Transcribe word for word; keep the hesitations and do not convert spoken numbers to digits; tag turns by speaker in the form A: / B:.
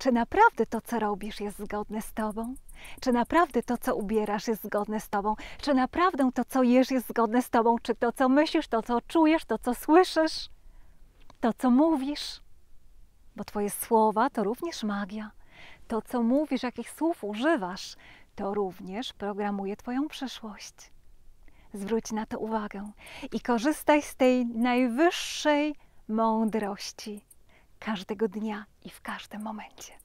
A: Czy naprawdę to, co robisz, jest zgodne z Tobą? Czy naprawdę to, co ubierasz, jest zgodne z Tobą? Czy naprawdę to, co jesz, jest zgodne z Tobą? Czy to, co myślisz, to, co czujesz, to, co słyszysz, to, co mówisz? Bo Twoje słowa to również magia. To, co mówisz, jakich słów używasz, to również programuje Twoją przyszłość. Zwróć na to uwagę i korzystaj z tej najwyższej mądrości każdego dnia i w każdym momencie.